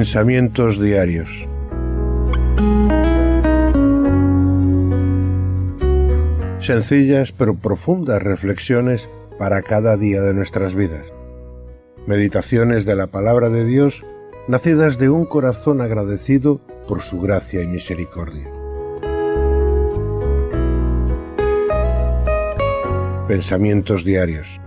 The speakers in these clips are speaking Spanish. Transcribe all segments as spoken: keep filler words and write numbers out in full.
Pensamientos diarios. Sencillas pero profundas reflexiones para cada día de nuestras vidas. Meditaciones de la palabra de Dios, nacidas de un corazón agradecido por su gracia y misericordia. Pensamientos diarios.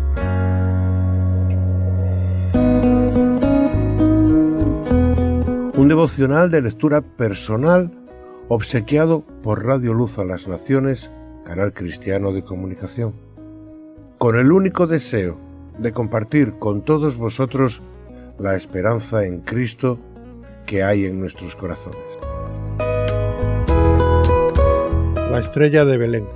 Un devocional de lectura personal obsequiado por Radio Luz a las Naciones, canal cristiano de comunicación, con el único deseo de compartir con todos vosotros la esperanza en Cristo que hay en nuestros corazones. La estrella de Belén.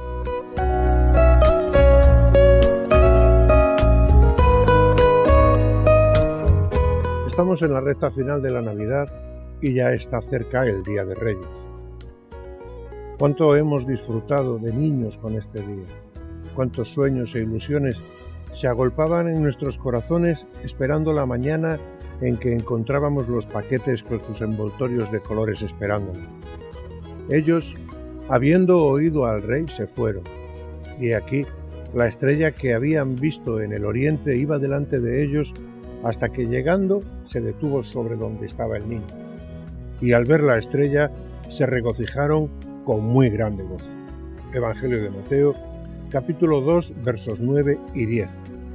Estamos en la recta final de la Navidad y ya está cerca el Día de Reyes. ¿Cuánto hemos disfrutado de niños con este día? ¿Cuántos sueños e ilusiones se agolpaban en nuestros corazones esperando la mañana en que encontrábamos los paquetes con sus envoltorios de colores esperándonos? Ellos, habiendo oído al rey, se fueron, y aquí la estrella que habían visto en el oriente iba delante de ellos hasta que llegando se detuvo sobre donde estaba el niño. Y al ver la estrella se regocijaron con muy grande gozo. Evangelio de Mateo, capítulo dos, versos nueve y diez.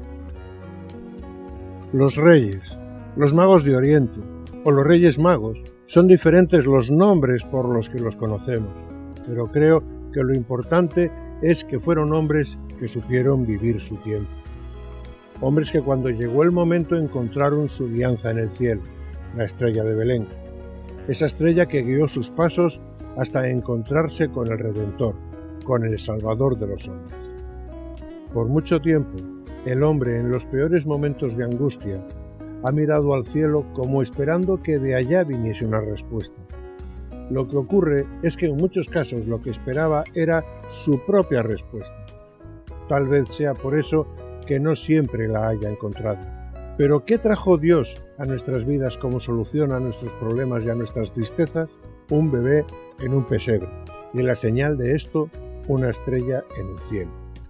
Los reyes, los magos de Oriente, o los reyes magos, son diferentes los nombres por los que los conocemos, pero creo que lo importante es que fueron hombres que supieron vivir su tiempo. Hombres que cuando llegó el momento encontraron su guianza en el cielo, la estrella de Belén, esa estrella que guió sus pasos hasta encontrarse con el Redentor, con el Salvador de los hombres. Por mucho tiempo, el hombre en los peores momentos de angustia ha mirado al cielo como esperando que de allá viniese una respuesta. Lo que ocurre es que en muchos casos lo que esperaba era su propia respuesta. Tal vez sea por eso que no siempre la haya encontrado. Pero ¿qué trajo Dios a nuestras vidas como solución a nuestros problemas y a nuestras tristezas? Un bebé en un pesebre, y la señal de esto, una estrella en el cielo.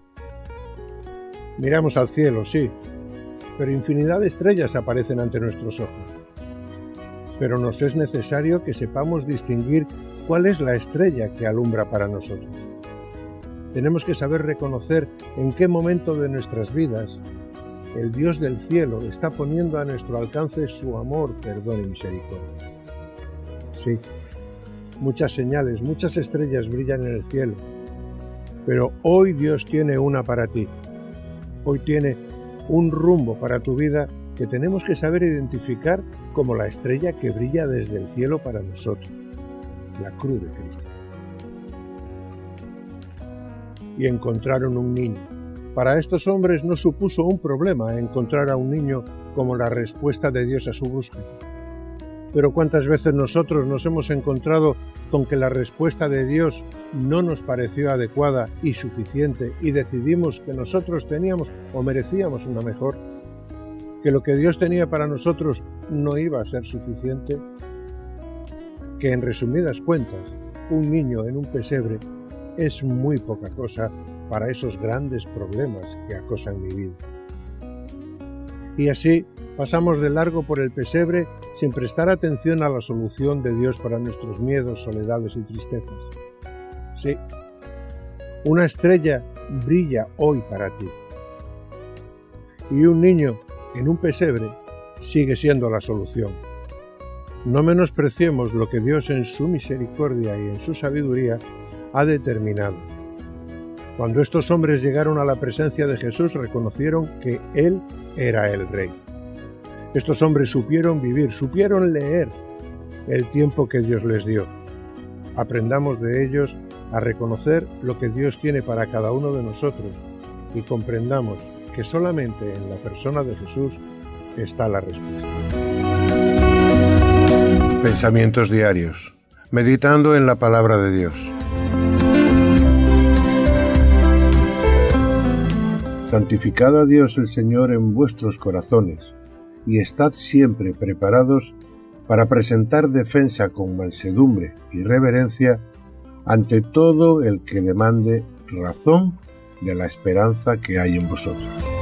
Miramos al cielo, sí, pero infinidad de estrellas aparecen ante nuestros ojos. Pero nos es necesario que sepamos distinguir cuál es la estrella que alumbra para nosotros. Tenemos que saber reconocer en qué momento de nuestras vidas el Dios del cielo está poniendo a nuestro alcance su amor, perdón y misericordia. Sí, muchas señales, muchas estrellas brillan en el cielo, pero hoy Dios tiene una para ti. Hoy tiene un rumbo para tu vida que tenemos que saber identificar como la estrella que brilla desde el cielo para nosotros, la cruz de Cristo. Y encontraron un niño. Para estos hombres no supuso un problema encontrar a un niño como la respuesta de Dios a su búsqueda. Pero cuántas veces nosotros nos hemos encontrado con que la respuesta de Dios no nos pareció adecuada y suficiente y decidimos que nosotros teníamos o merecíamos una mejor, que lo que Dios tenía para nosotros no iba a ser suficiente, que en resumidas cuentas, un niño en un pesebre es muy poca cosa para esos grandes problemas que acosan mi vida. Y así pasamos de largo por el pesebre sin prestar atención a la solución de Dios para nuestros miedos, soledades y tristezas. Sí, una estrella brilla hoy para ti. Y un niño en un pesebre sigue siendo la solución. No menospreciemos lo que Dios en su misericordia y en su sabiduría ha determinado. Cuando estos hombres llegaron a la presencia de Jesús, reconocieron que Él era el Rey. Estos hombres supieron vivir, supieron leer el tiempo que Dios les dio. Aprendamos de ellos a reconocer lo que Dios tiene para cada uno de nosotros y comprendamos que solamente en la persona de Jesús está la respuesta. Pensamientos diarios. Meditando en la palabra de Dios. Santificad a Dios el Señor en vuestros corazones, y estad siempre preparados para presentar defensa con mansedumbre y reverencia ante todo el que demande razón de la esperanza que hay en vosotros.